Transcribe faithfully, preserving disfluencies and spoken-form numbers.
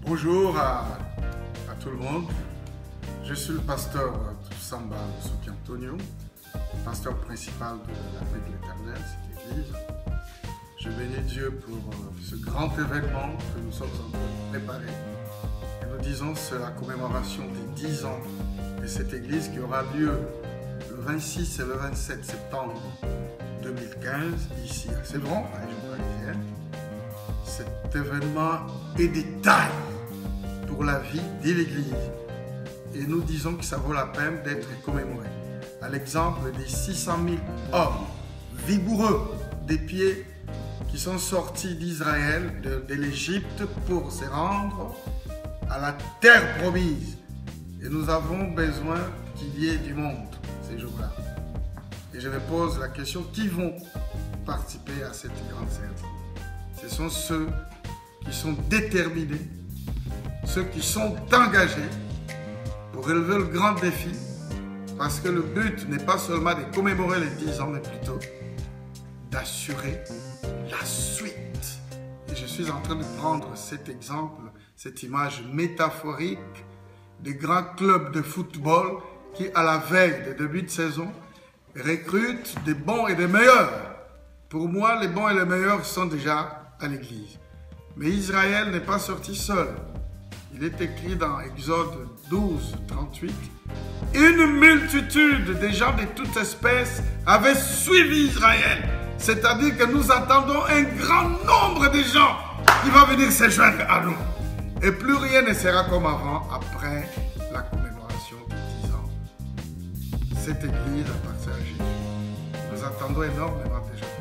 Bonjour à, à tout le monde. Je suis le pasteur Samba Soki Antonio, pasteur principal de la Paix de l'Éternel, cette église. Je bénis Dieu pour ce grand événement que nous sommes en train de préparer. Et nous disons c'est la commémoration des dix ans de cette église qui aura lieu le vingt-six et le vingt-sept septembre deux mille quinze, ici à Cédron, à la région parisienne. Cet événement est des tailles pour la vie de l'Église. Et nous disons que ça vaut la peine d'être commémoré. À l'exemple des six cent mille hommes vigoureux des pieds qui sont sortis d'Israël, de, de l'Égypte, pour se rendre à la terre promise. Et nous avons besoin qu'il y ait du monde ces jours-là. Et je me pose la question, qui vont participer à cette grande cérémonie? Ce sont ceux qui sont déterminés, ceux qui sont engagés pour relever le grand défi, parce que le but n'est pas seulement de commémorer les dix ans, mais plutôt d'assurer la suite. Et je suis en train de prendre cet exemple, cette image métaphorique des grands clubs de football qui, à la veille des débuts de saison, recrutent des bons et des meilleurs. Pour moi, les bons et les meilleurs sont déjà à l'église. Mais Israël n'est pas sorti seul. Il est écrit dans Exode douze, trente-huit. Une multitude de gens de toute espèce avaient suivi Israël. C'est-à-dire que nous attendons un grand nombre de gens qui vont venir se joindre à nous. Et plus rien ne sera comme avant après la commémoration des dix ans. Cette église appartient à Jésus. Nous attendons énormément de gens.